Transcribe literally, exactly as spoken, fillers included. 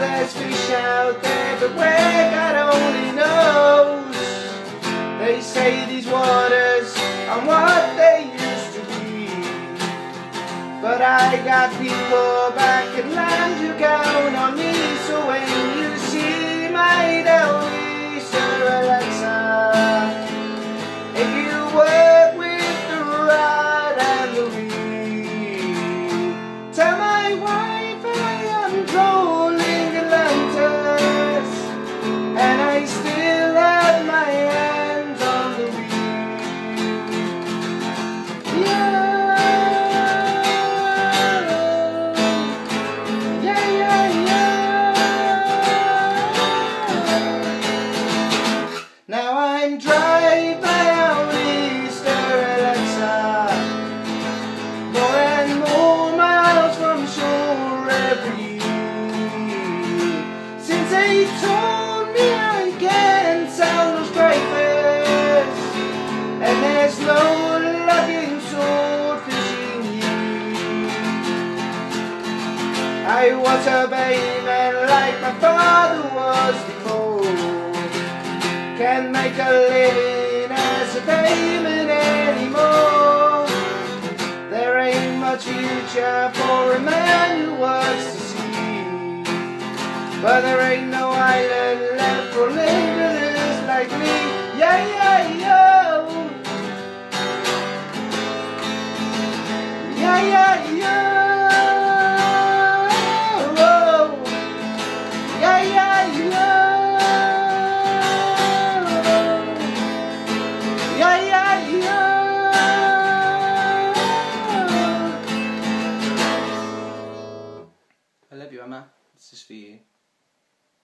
there's fish out there, but where God only knows. They say these waters are what they used to be, but I got people back at land who count on me. So when you see my Downeaster Alexa, if you work with the rod and the reel, tell my wife I am trolling Atlantis, and I still have my hands on the wheel. Yeah, yeah, yeah, yeah. Now I'm driving my Downeaster Alexa, more and more miles from shore every year, since they told me I can't sound those crayfish, and there's no luck in swordfishing here. I was a bayman like my father was before, can't make a living as a bayman anymore. There ain't much future for a man who works the sea, but there ain't no island left for laborers like me. Yeah, yeah, yo. Yeah, yeah, yo. Yeah, yeah, yo. Yeah, yeah, yeah. I love you, Emma. This is for you.